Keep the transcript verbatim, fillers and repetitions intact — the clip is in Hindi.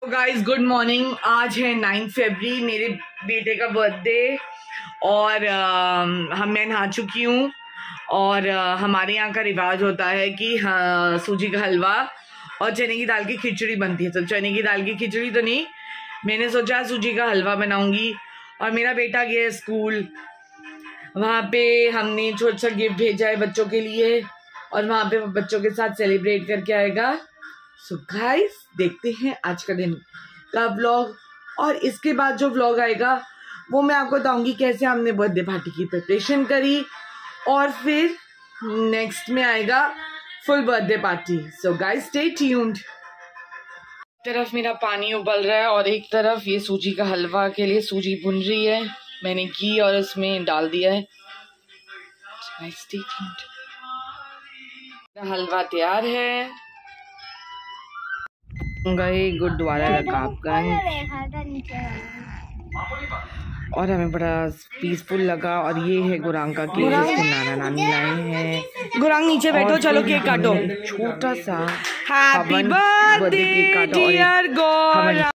Guys good morning. आज है नाइन्थ फरवरी, मेरे बेटे का बर्थडे और आ, हम मैं नहा चुकी हूँ। और आ, हमारे यहाँ का रिवाज होता है कि हाँ, सूजी का हलवा और चने की दाल की खिचड़ी बनती है। तो चने की दाल की खिचड़ी तो नहीं, मैंने सोचा सूजी का हलवा बनाऊंगी। और मेरा बेटा गया स्कूल, वहाँ पे हमने छोटा सा गिफ्ट भेजा है बच्चों के लिए और वहाँ पे बच्चों के साथ सेलिब्रेट करके आएगा। सो गाइस देखते हैं आज का दिन का व्लॉग, और इसके बाद जो व्लॉग आएगा वो मैं आपको बताऊंगी कैसे हमने बर्थडे पार्टी की प्रिपरेशन करी, और फिर नेक्स्ट में आएगा full birthday party. So guys stay tuned. एक तरफ मेरा पानी उबल रहा है और एक तरफ ये सूजी का हलवा के लिए सूजी भुन रही है। मैंने घी और उसमें डाल दिया है। Guys stay tuned. हलवा तैयार है। गए गुरुद्वारा रकाबगंज और हमें बड़ा पीसफुल लगा। और ये है गुरांग का केक, जिसको नाना नानी लाए हैं। गुरांग नीचे बैठो, चलो केक काटो। छोटा सा हैप्पी बर्थडे डियर गॉड।